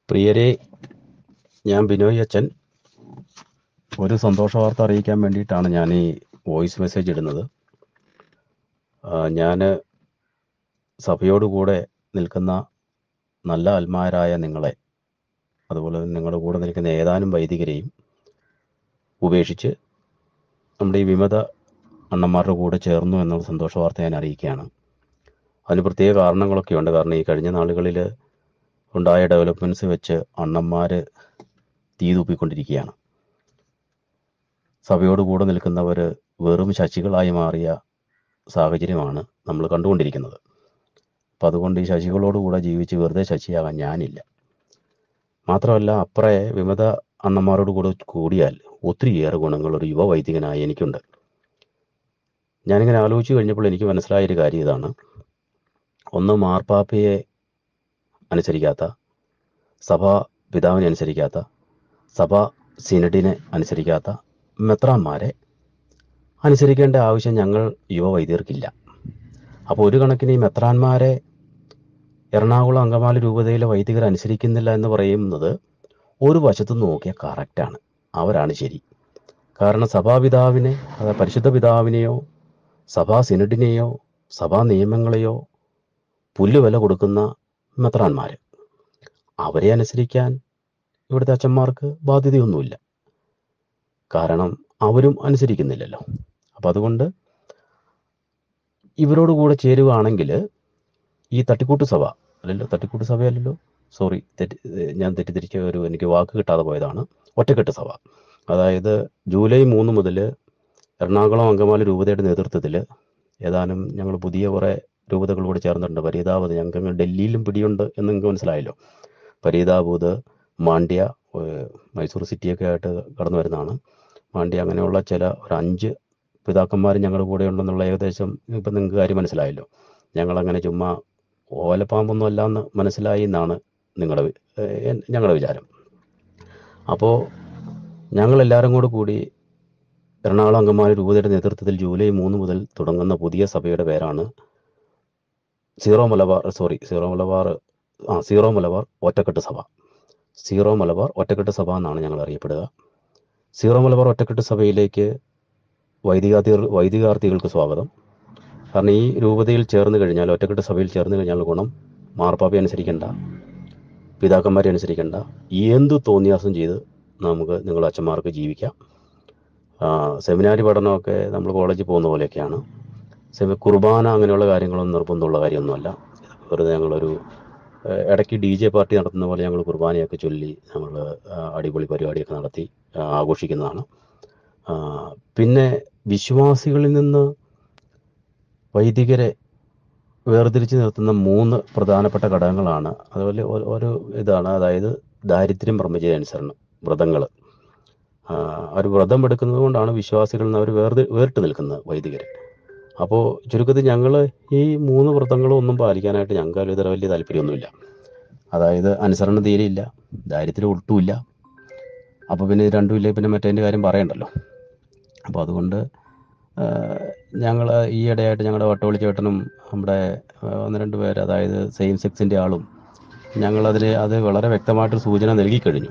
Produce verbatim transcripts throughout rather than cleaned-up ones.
പ്രിയരെ, ഞാൻ ബിനോയ് അച്ഛൻ. ഒരു സന്തോഷ വാർത്ത അറിയിക്കാൻ വേണ്ടിയിട്ടാണ് ഞാൻ ഈ വോയിസ് മെസ്സേജ് ഇടുന്നത്. ഞാൻ സഭയോടുകൂടെ നിൽക്കുന്ന നല്ല ആത്മാരായ നിങ്ങളെ, അതുപോലെ നിങ്ങളുടെ കൂടെ നിൽക്കുന്ന ഏതാനും വൈദികരെയും ഉപേക്ഷിച്ച് നമ്മുടെ ഈ വിമത അണ്ണന്മാരുടെ കൂടെ ചേർന്നു എന്നുള്ള സന്തോഷ വാർത്ത ഞാൻ അറിയിക്കുകയാണ്. അതിന് പ്രത്യേക കാരണങ്ങളൊക്കെ ഉണ്ട്. കാരണം ഈ കഴിഞ്ഞ നാളുകളിൽ ഉണ്ടായ ഡെവലപ്മെൻറ്റ്സ് വെച്ച് അണ്ണന്മാർ തീ തൂപ്പിക്കൊണ്ടിരിക്കുകയാണ്. സഭയോട് കൂടെ നിൽക്കുന്നവർ വെറും ശശികളായി മാറിയ സാഹചര്യമാണ് നമ്മൾ കണ്ടുകൊണ്ടിരിക്കുന്നത്. അപ്പം അതുകൊണ്ട് ഈ ശശികളോടുകൂടെ ജീവിച്ച് വെറുതെ ശശിയാകാൻ ഞാനില്ല. മാത്രമല്ല, അപ്പറേ വിമത അണ്ണന്മാരോട് കൂടെ കൂടിയാൽ ഒത്തിരിയേറെ ഗുണങ്ങൾ ഒരു യുവ വൈദികനായി എനിക്കുണ്ട്. ഞാനിങ്ങനെ ആലോചിച്ച് കഴിഞ്ഞപ്പോൾ എനിക്ക് മനസ്സിലായൊരു കാര്യം ഇതാണ്. ഒന്ന്, മാർപ്പാപ്പയെ അനുസരിക്കാത്ത, സഭാ പിതാവിനെ അനുസരിക്കാത്ത, സഭാ സിനഡിനെ അനുസരിക്കാത്ത മെത്രാന്മാരെ അനുസരിക്കേണ്ട ആവശ്യം ഞങ്ങൾ യുവ വൈദികർക്കില്ല. അപ്പോൾ ഒരു കണക്കിന് ഈ മെത്രാന്മാരെ എറണാകുളം അങ്കമാലി രൂപതയിലെ വൈദികർ അനുസരിക്കുന്നില്ല എന്ന് പറയുന്നത് ഒരു വശത്തു നിന്ന് നോക്കിയാൽ കറക്റ്റാണ്. അവരാണ് ശരി. കാരണം സഭാപിതാവിനെ, അതായത് പരിശുദ്ധ പിതാവിനെയോ സഭാ സിനഡിനെയോ സഭാ നിയമങ്ങളെയോ പുല്ലുവില കൊടുക്കുന്ന മെത്രാന്മാർ, അവരെ അനുസരിക്കാൻ ഇവിടുത്തെ അച്ഛന്മാർക്ക് ബാധ്യതയൊന്നുമില്ല. കാരണം അവരും അനുസരിക്കുന്നില്ലല്ലോ. അപ്പം അതുകൊണ്ട് ഇവരോട് കൂടെ ചേരുകയാണെങ്കിൽ ഈ തട്ടിക്കൂട്ട് സഭ അല്ലല്ലോ, തട്ടിക്കൂട്ട് സഭയല്ലല്ലോ, സോറി, തെറ്റി ഞാൻ തെറ്റിദ്ധരിച്ച ഒരു എനിക്ക് വാക്ക് കിട്ടാതെ പോയതാണ്. ഒറ്റക്കെട്ട് സഭ. അതായത് ജൂലൈ മൂന്ന് മുതൽ എറണാകുളം അങ്കമാലി രൂപതയുടെ നേതൃത്വത്തിൽ ഏതാനും ഞങ്ങൾ പുതിയ കുറേ രൂപതകളോട് ചേർന്നിട്ടുണ്ട്. ഫരീദാബാദ്, ഞങ്ങൾക്ക് ഡൽഹിയിലും പിടിയുണ്ട് എന്ന് നിങ്ങൾക്ക് മനസ്സിലായല്ലോ. ഫരീദാബാദ്, മാണ്ഡ്യ, മൈസൂർ സിറ്റിയൊക്കെ ആയിട്ട് കടന്നു വരുന്നതാണ്. മാണ്ഡ്യ, അങ്ങനെയുള്ള ചില ഒരു അഞ്ച് പിതാക്കന്മാർ ഞങ്ങളുടെ കൂടെ ഉണ്ടെന്നുള്ള ഏകദേശം ഇപ്പം നിങ്ങൾക്ക് കാര്യം മനസ്സിലായല്ലോ. ഞങ്ങളങ്ങനെ ചുമ്മാ ഓലപ്പാമ്പൊന്നും അല്ല എന്ന് മനസ്സിലായി എന്നാണ് നിങ്ങളുടെ ഞങ്ങളുടെ വിചാരം. അപ്പോൾ ഞങ്ങളെല്ലാവരും കൂടെ കൂടി എറണാകുളം അങ്കമാലി രൂപതയുടെ നേതൃത്വത്തിൽ ജൂലൈ മൂന്ന് മുതൽ തുടങ്ങുന്ന പുതിയ സഭയുടെ പേരാണ് സീറോ മലബാർ സോറി സീറോ മലബാർ ആ സീറോ മലബാർ ഒറ്റക്കെട്ട് സഭ. സീറോ മലബാർ ഒറ്റക്കെട്ട് സഭ എന്നാണ് ഞങ്ങൾ അറിയപ്പെടുക. സീറോ മലബാർ ഒറ്റക്കെട്ട് സഭയിലേക്ക് വൈദികാർത്ഥികൾ വൈദികാർത്ഥികൾക്ക് സ്വാഗതം. കാരണം ഈ രൂപതയിൽ ചേർന്ന് കഴിഞ്ഞാൽ, ഒറ്റക്കെട്ട് സഭയിൽ ചേർന്ന് കഴിഞ്ഞാൽ ഗുണം, മാർപ്പാപ്പയെ അനുസരിക്കേണ്ട, പിതാക്കന്മാരെ അനുസരിക്കേണ്ട, എന്തു തോന്നിയാസം ചെയ്ത് നമുക്ക് നിങ്ങളുടെ അച്ഛന്മാർക്ക് ജീവിക്കാം. സെമിനാരി പഠനമൊക്കെ നമ്മൾ കോളേജിൽ പോകുന്ന പോലെയൊക്കെയാണ്. സെമി കുർബാന അങ്ങനെയുള്ള കാര്യങ്ങളൊന്നും നിർബന്ധമുള്ള കാര്യമൊന്നുമല്ല. വെറുതെ ഞങ്ങളൊരു ഇടയ്ക്ക് ഡി ജെ പാർട്ടി നടത്തുന്ന പോലെ ഞങ്ങൾ കുർബാനയൊക്കെ ചൊല്ലി ഞങ്ങൾ അടിപൊളി പരിപാടിയൊക്കെ നടത്തി ആഘോഷിക്കുന്നതാണ്. പിന്നെ വിശ്വാസികളിൽ നിന്ന് വൈദികരെ വേർതിരിച്ച് നിർത്തുന്ന മൂന്ന് പ്രധാനപ്പെട്ട ഘടകങ്ങളാണ്. അതുപോലെ ഒരു ഇതാണ്, അതായത് ദാരിദ്ര്യം, ബ്രഹ്മചര്യ അനുസരണം, വ്രതങ്ങൾ. അവർ വ്രതം എടുക്കുന്നത് കൊണ്ടാണ് വിശ്വാസികളിൽ നിന്ന് അവർ വേർതി വേറിട്ട് നിൽക്കുന്നത് വൈദികർ. അപ്പോൾ ചുരുക്കത്തിൽ ഞങ്ങൾ ഈ മൂന്ന് വ്രതങ്ങളും ഒന്നും പാലിക്കാനായിട്ട് ഞങ്ങൾക്ക് ഇതര വലിയ താല്പര്യമൊന്നുമില്ല. അതായത് അനുസരണം തീരെയില്ല, ദാരിദ്ര്യം ഒട്ടുമില്ല. അപ്പോൾ പിന്നെ ഇത് രണ്ടുമില്ല, പിന്നെ മറ്റേതിൻ്റെ കാര്യം പറയണ്ടല്ലോ. അപ്പോൾ അതുകൊണ്ട് ഞങ്ങൾ ഈ ഇടയായിട്ട് ഞങ്ങളുടെ വട്ടവളി ചേട്ടനും നമ്മുടെ ഒന്ന് രണ്ട് പേര്, അതായത് സെയിം സെക്സിൻ്റെ ആളും, ഞങ്ങളതിൽ അത് വളരെ വ്യക്തമായിട്ട് സൂചന നൽകിക്കഴിഞ്ഞു.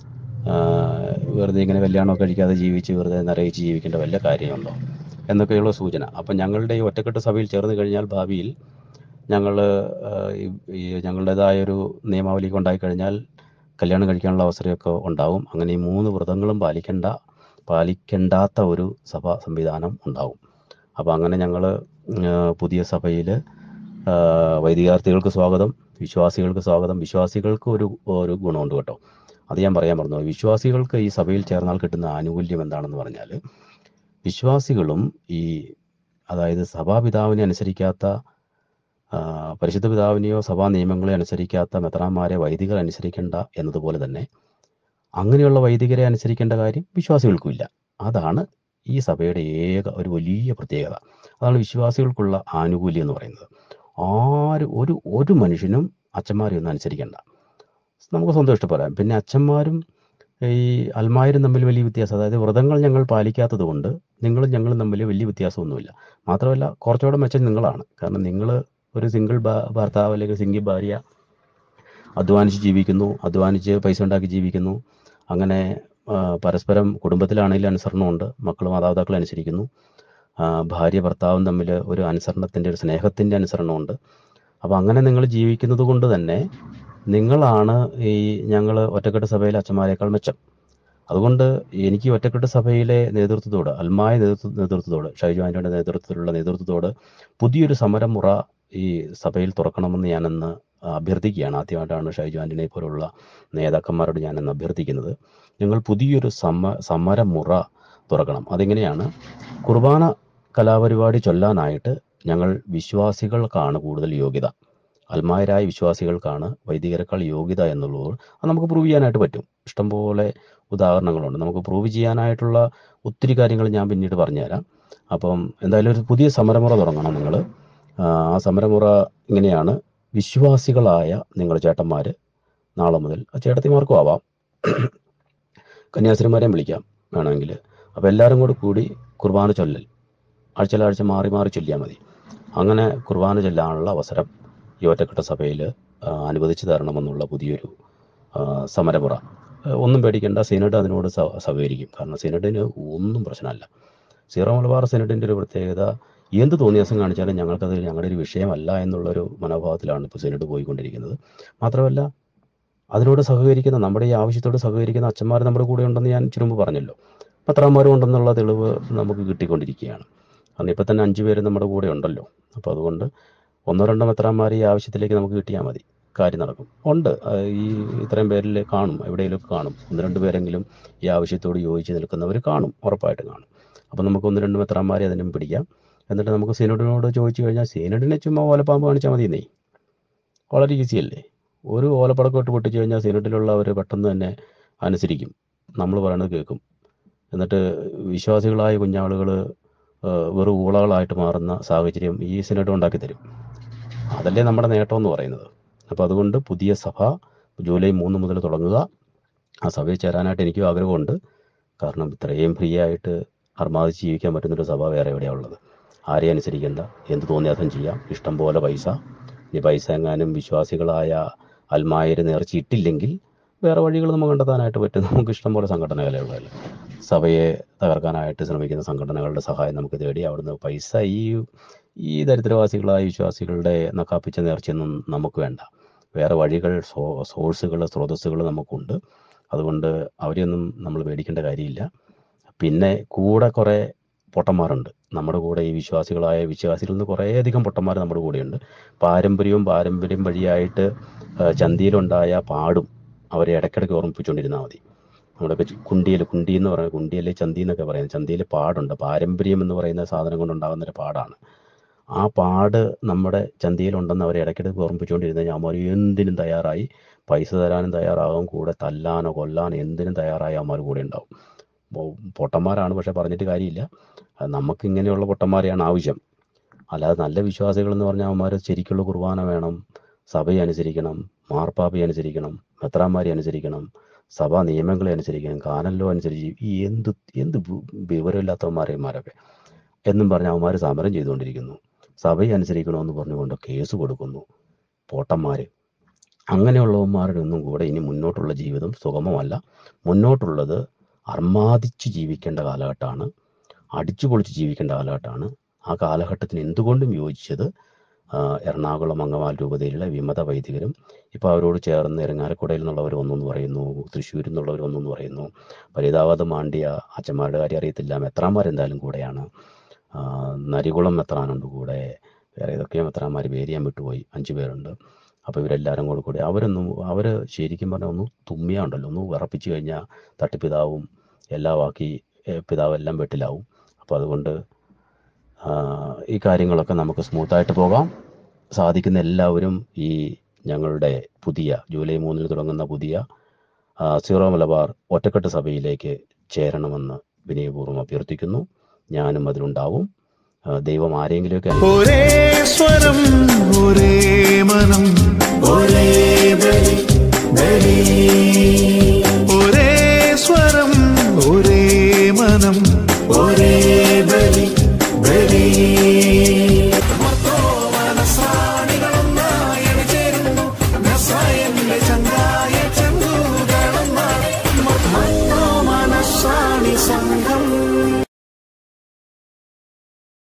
വെറുതെ ഇങ്ങനെ കല്യാണമൊക്കെ കഴിക്കാതെ ജീവിച്ച് വെറുതെ നരയിച്ച് ജീവിക്കേണ്ട വല്ല കാര്യമുണ്ടോ എന്നൊക്കെയുള്ള സൂചന. അപ്പം ഞങ്ങളുടെ ഈ ഒറ്റക്കെട്ട് സഭയിൽ ചേർന്ന് കഴിഞ്ഞാൽ ഭാവിയിൽ ഞങ്ങൾ ഈ ഞങ്ങളുടേതായൊരു നിയമാവലിയൊക്കെ ഉണ്ടായിക്കഴിഞ്ഞാൽ കല്യാണം കഴിക്കാനുള്ള അവസരമൊക്കെ ഉണ്ടാവും. അങ്ങനെ ഈ മൂന്ന് വ്രതങ്ങളും പാലിക്കേണ്ട പാലിക്കേണ്ടാത്ത ഒരു സഭാ സംവിധാനം ഉണ്ടാവും. അപ്പോൾ അങ്ങനെ ഞങ്ങൾ പുതിയ സഭയിൽ വൈദികാർത്ഥികൾക്ക് സ്വാഗതം, വിശ്വാസികൾക്ക് സ്വാഗതം. വിശ്വാസികൾക്ക് ഒരു ഒരു ഗുണമുണ്ട് കേട്ടോ, അത് ഞാൻ പറയാൻ പറഞ്ഞു. വിശ്വാസികൾക്ക് ഈ സഭയിൽ ചേർന്നാൽ കിട്ടുന്ന ആനുകൂല്യം എന്താണെന്ന് പറഞ്ഞാൽ, വിശ്വാസികളും ഈ അതായത് സഭാപിതാവിനെ അനുസരിക്കാത്ത, പരിശുദ്ധ പിതാവിനെയോ സഭാ നിയമങ്ങളെ അനുസരിക്കാത്ത മെത്രാന്മാരെ വൈദികർ അനുസരിക്കേണ്ട എന്നതുപോലെ തന്നെ അങ്ങനെയുള്ള വൈദികരെ അനുസരിക്കേണ്ട കാര്യം വിശ്വാസികൾക്കുമില്ല. അതാണ് ഈ സഭയുടെ ഏക ഒരു വലിയ പ്രത്യേകത. അതാണ് വിശ്വാസികൾക്കുള്ള ആനുകൂല്യം എന്ന് പറയുന്നത്. ആരും ഒരു ഒരു മനുഷ്യനും അച്ഛന്മാരെ ഒന്നും അനുസരിക്കേണ്ട, നമുക്ക് സ്വന്തം ഇഷ്ടപ്പെടാം. പിന്നെ അച്ഛന്മാരും ഈ അൽമായരും തമ്മിൽ വലിയ വ്യത്യാസം, അതായത് വ്രതങ്ങൾ ഞങ്ങൾ പാലിക്കാത്തത് കൊണ്ട് നിങ്ങളും ഞങ്ങളും തമ്മിൽ വലിയ വ്യത്യാസമൊന്നുമില്ല. മാത്രമല്ല കുറച്ചുകൂടെ മെച്ചം നിങ്ങളാണ്. കാരണം നിങ്ങൾ ഒരു സിംഗിൾ ഭർത്താവ് അല്ലെങ്കിൽ സിംഗിൾ ഭാര്യ അധ്വാനിച്ച് ജീവിക്കുന്നു, അധ്വാനിച്ച് പൈസ ഉണ്ടാക്കി ജീവിക്കുന്നു. അങ്ങനെ ആ, പരസ്പരം കുടുംബത്തിലാണെങ്കിലും അനുസരണമുണ്ട്, മക്കൾ മാതാപിതാക്കളെ അനുസരിക്കുന്നു, ആ, ഭാര്യ ഭർത്താവും തമ്മിൽ ഒരു അനുസരണത്തിൻ്റെ ഒരു സ്നേഹത്തിൻ്റെ അനുസരണമുണ്ട്. അപ്പോൾ അങ്ങനെ നിങ്ങൾ ജീവിക്കുന്നത് കൊണ്ട് തന്നെ നിങ്ങളാണ് ഈ ഞങ്ങൾ ഒറ്റക്കെട്ട് സഭയിലെ അച്ഛന്മാരെക്കാൾ മെച്ചം. അതുകൊണ്ട് എനിക്ക് ഒറ്റക്കെട്ട് സഭയിലെ നേതൃത്വത്തോട്, അൽമായ നേതൃത്വ നേതൃത്വത്തോട് ഷൈജു ആൻ്റണിയുടെ നേതൃത്വത്തിലുള്ള നേതൃത്വത്തോട് പുതിയൊരു സമരമുറ ഈ സഭയിൽ തുറക്കണമെന്ന് ഞാനെന്ന് അഭ്യർത്ഥിക്കുകയാണ്. ആദ്യമായിട്ടാണ് ഷൈജു ആൻ്റണിയെ പോലുള്ള നേതാക്കന്മാരോട് ഞാനെന്ന് അഭ്യർത്ഥിക്കുന്നത്. ഞങ്ങൾ പുതിയൊരു സമ സമരമുറ തുറക്കണം. അതെങ്ങനെയാണ്? കുർബാന കലാപരിപാടി ചൊല്ലാനായിട്ട് ഞങ്ങൾ വിശ്വാസികൾക്കാണ് കൂടുതൽ യോഗ്യത, അൽമായരായ വിശ്വാസികൾക്കാണ് വൈദികരെക്കാൾ യോഗ്യത എന്നുള്ളത് അത് നമുക്ക് പ്രൂവ് ചെയ്യാനായിട്ട് പറ്റും. ഇഷ്ടംപോലെ ഉദാഹരണങ്ങളുണ്ട്. നമുക്ക് പ്രൂവ് ചെയ്യാനായിട്ടുള്ള ഒത്തിരി കാര്യങ്ങൾ ഞാൻ പിന്നീട് പറഞ്ഞുതരാം. അപ്പം എന്തായാലും ഒരു പുതിയ സമരമുറ തുടങ്ങണം നിങ്ങൾ. ആ സമരമുറ ഇങ്ങനെയാണ്: വിശ്വാസികളായ നിങ്ങൾ ചേട്ടന്മാർ നാളെ മുതൽ, ചേട്ടത്തിമാർക്കും ആവാം, കന്യാസ്ത്രീമാരെയും വിളിക്കാം വേണമെങ്കിൽ. അപ്പോൾ എല്ലാവരും കൂടി കൂടി കുർബാന ചൊല്ലൽ ആഴ്ചയിലാഴ്ച മാറി മാറി ചൊല്ലിയാൽ മതി. അങ്ങനെ കുർബാന ചൊല്ലാനുള്ള അവസരം ഈ ഒറ്റക്കെട്ട് സഭയിൽ അനുവദിച്ചു തരണമെന്നുള്ള പുതിയൊരു സമരമുറ. ഒന്നും പേടിക്കേണ്ട, സിനഡ് അതിനോട് സഹകരിക്കും. കാരണം സിനഡിന് ഒന്നും പ്രശ്നമല്ല. സീറോ മലബാർ സിനഡിൻ്റെ ഒരു പ്രത്യേകത, എന്ത് തോന്നിയാസം കാണിച്ചാലും ഞങ്ങൾക്കത് ഞങ്ങളുടെ ഒരു വിഷയമല്ല എന്നുള്ളൊരു മനോഭാവത്തിലാണ് ഇപ്പോൾ സിനഡ് പോയിക്കൊണ്ടിരിക്കുന്നത്. മാത്രമല്ല അതിനോട് സഹകരിക്കുന്ന, നമ്മുടെ ഈ ആവശ്യത്തോട് സഹകരിക്കുന്ന അച്ഛന്മാർ നമ്മുടെ കൂടെ ഉണ്ടെന്ന് ഞാൻ ചുരുമ്പ് പറഞ്ഞല്ലോ. പത്രാന്മാരും ഉണ്ടെന്നുള്ള തെളിവ് നമുക്ക് കിട്ടിക്കൊണ്ടിരിക്കുകയാണ്. കാരണം ഇപ്പം തന്നെ അഞ്ച് പേര് നമ്മുടെ കൂടെ ഉണ്ടല്ലോ. അപ്പോൾ അതുകൊണ്ട് ഒന്നോ രണ്ടോ മെത്രാന്മാർ ഈ ആവശ്യത്തിലേക്ക് നമുക്ക് കിട്ടിയാൽ മതി, കാര്യം നടക്കും. ഉണ്ട്, ഈ ഇത്രയും പേരിൽ കാണും, എവിടെയെങ്കിലുമൊക്കെ കാണും, ഒന്ന് രണ്ട് പേരെങ്കിലും ഈ ആവശ്യത്തോട് യോജിച്ച് നിൽക്കുന്നവർ കാണും, ഉറപ്പായിട്ട് കാണും. അപ്പോൾ നമുക്ക് ഒന്ന് രണ്ട് മെത്രാന്മാരെ അതിനും പിടിക്കാം. എന്നിട്ട് നമുക്ക് സിനഡിനോട് ചോദിച്ചു കഴിഞ്ഞാൽ സിനഡിനെ ചുമ്മാ ഓലപ്പാമ്പ് കാണിച്ചാൽ മതി. നെയ് വളരെ ഈസിയല്ലേ. ഒരു ഓലപ്പടക്കോട്ട് പൊട്ടിച്ചു കഴിഞ്ഞാൽ സിനഡിലുള്ളവർ പെട്ടെന്ന് തന്നെ അനുസരിക്കും, നമ്മൾ പറയണത് കേൾക്കും. എന്നിട്ട് വിശ്വാസികളായ കുഞ്ഞാളുകൾ വെറും ഊളകളായിട്ട് മാറുന്ന സാഹചര്യം ഈ സിനഡ് ഉണ്ടാക്കി തരും. അതല്ലേ നമ്മുടെ നേട്ടം എന്ന് പറയുന്നത്. അപ്പോൾ അതുകൊണ്ട് പുതിയ സഭ ജൂലൈ മൂന്ന് മുതൽ തുടങ്ങുക. ആ സഭയിൽ ചേരാനായിട്ട് എനിക്കും ആഗ്രഹമുണ്ട്. കാരണം ഇത്രയും ഫ്രീ ആയിട്ട് അർമാദിച്ച് ജീവിക്കാൻ പറ്റുന്നൊരു സഭ വേറെ എവിടെയാണ് ഉള്ളത്? ആരെയും അനുസരിക്കേണ്ട, എന്ത് തോന്നിയാസം ചെയ്യാം, ഇഷ്ടം പോലെ പൈസ. ഈ പൈസ എങ്ങാനും വിശ്വാസികളായ അൽമായർ നേർച്ചയിട്ടില്ലെങ്കിൽ വേറെ വഴികൾ നമുക്ക് കണ്ടെത്താനായിട്ട് പറ്റും. നമുക്ക് ഇഷ്ടം പോലെ സംഘടനകളുള്ളതല്ല. സഭയെ തകർക്കാനായിട്ട് ശ്രമിക്കുന്ന സംഘടനകളുടെ സഹായം നമുക്ക് തേടി അവിടുന്ന് പൈസ ഈ ഈ ദരിദ്രവാസികളായ വിശ്വാസികളുടെ നക്കാപ്പിച്ച നേർച്ചയൊന്നും നമുക്ക് വേണ്ട. വേറെ വഴികൾ, സോ സോഴ്സുകൾ സ്രോതസ്സുകൾ നമുക്കുണ്ട്. അതുകൊണ്ട് അവരെയൊന്നും നമ്മൾ പേടിക്കേണ്ട കാര്യമില്ല. പിന്നെ കൂടെ കുറേ പൊട്ടന്മാരുണ്ട് നമ്മുടെ കൂടെ. ഈ വിശ്വാസികളായ വിശ്വാസികളിൽ നിന്ന് കുറേയധികം പൊട്ടന്മാർ നമ്മുടെ കൂടെയുണ്ട്. പാരമ്പര്യവും പാരമ്പര്യം വഴിയായിട്ട് ചന്തിയിലുണ്ടായ പാടും അവരെ ഇടയ്ക്കിടയ്ക്ക് ഓർമ്മിപ്പിച്ചുകൊണ്ടിരുന്നാൽ മതി. നമ്മുടെ കുണ്ടിയിൽ, കുണ്ടി എന്ന് പറയുന്നത്, കുണ്ടിയല്ലേ ചന്തി എന്നൊക്കെ പറയുന്നത്, ചന്തിയിൽ പാടുണ്ട്. പാരമ്പര്യം എന്ന് പറയുന്ന സാധനം കൊണ്ടുണ്ടാകുന്നൊരു പാടാണ്. ആ പാട് നമ്മുടെ ചന്തിയിലുണ്ടെന്ന് അവരെ ഇടയ്ക്കിടയ്ക്ക് ഓർമ്മിപ്പിച്ചുകൊണ്ടിരുന്ന കഴിഞ്ഞാൽ അവന്മാർ എന്തിനും തയ്യാറായി, പൈസ തരാനും തയ്യാറാകും, കൂടെ തല്ലാനോ കൊല്ലാനോ എന്തിനും തയ്യാറായി അവന്മാർ കൂടെ ഉണ്ടാവും. പൊട്ടന്മാരാണ്, പക്ഷെ പറഞ്ഞിട്ട് കാര്യമില്ല. നമുക്ക് ഇങ്ങനെയുള്ള പൊട്ടന്മാരെയാണ് ആവശ്യം. അല്ലാതെ നല്ല വിശ്വാസികളെന്ന് പറഞ്ഞാൽ അവന്മാർ ശരിക്കുള്ള കുർബാന വേണം, സഭയെ അനുസരിക്കണം, മാർപ്പാപ്പയെ അനുസരിക്കണം, മെത്രാന്മാരെ അനുസരിക്കണം, സഭാ നിയമങ്ങളെ അനുസരിക്കണം, കാനല്ലോ അനുസരിച്ച് ഈ എന്ത് എന്ത് വിവരമില്ലാത്തവന്മാരെമാരൊക്കെ എന്നും പറഞ്ഞ് അവന്മാർ സമരം ചെയ്തുകൊണ്ടിരിക്കുന്നു. സഭയെ അനുസരിക്കണമെന്ന് പറഞ്ഞുകൊണ്ട് കേസ് കൊടുക്കുന്നു പോട്ടന്മാർ. അങ്ങനെയുള്ളവന്മാരുടെ ഒന്നും കൂടെ ഇനി മുന്നോട്ടുള്ള ജീവിതം സുഗമമല്ല. മുന്നോട്ടുള്ളത് അർമാദിച്ച് ജീവിക്കേണ്ട കാലഘട്ടമാണ്, അടിച്ചു പൊളിച്ച് ജീവിക്കേണ്ട കാലഘട്ടമാണ്. ആ കാലഘട്ടത്തിന് എന്തുകൊണ്ടും യോജിച്ചത് എറണാകുളം അങ്കമാലി രൂപതയിലുള്ള വിമത വൈദികരും, ഇപ്പോൾ അവരോട് ചേർന്ന് ഇരങ്ങാലക്കുടയിൽ നിന്നുള്ളവർ ഒന്നെന്ന് പറയുന്നു, തൃശ്ശൂരിൽ നിന്നുള്ളവർ ഒന്നെന്ന് പറയുന്നു, പരിതാവത് മാണ്ടിയ അച്ഛന്മാരുടെ കാര്യം അറിയത്തില്ല, മെത്രാന്മാരെന്തായാലും കൂടെയാണ്, നരികുളം മെത്രാനുണ്ട് കൂടെ, വേറെ ഏതൊക്കെയോ മെത്രാന്മാർ പേര് ഞാൻ വിട്ടുപോയി, അഞ്ച് പേരുണ്ട്. അപ്പോൾ ഇവരെല്ലാവരും കൂടെ കൂടി അവരൊന്നും അവർ ശരിക്കും പറഞ്ഞാൽ ഒന്ന് തുമ്മിയാണ്ടല്ലോ, ഒന്ന് വിറപ്പിച്ച് കഴിഞ്ഞാൽ തട്ടിപ്പിതാവും എല്ലാം ആക്കി പിതാവെല്ലാം വെട്ടിലാവും. അപ്പോൾ അതുകൊണ്ട് ഈ കാര്യങ്ങളൊക്കെ നമുക്ക് സ്മൂത്തായിട്ട് പോകാം. സാധിക്കുന്ന എല്ലാവരും ഈ ഞങ്ങളുടെ പുതിയ ജൂലൈ മൂന്നിന് തുടങ്ങുന്ന പുതിയ സീറോ മലബാർ ഒറ്റക്കെട്ട് സഭയിലേക്ക് ചേരണമെന്ന് വിനയപൂർവ്വം അഭ്യർത്ഥിക്കുന്നു. ഞാനും അതിലുണ്ടാവും. ദൈവം ആരെങ്കിലുമൊക്കെ ഒരേ സ്വരം, ഒരേ മനം, ഒരേ ബലി, ബലി. ഒരേ സ്വരം, ഒരേ മനം, ഒരേ ബലി, ബലി.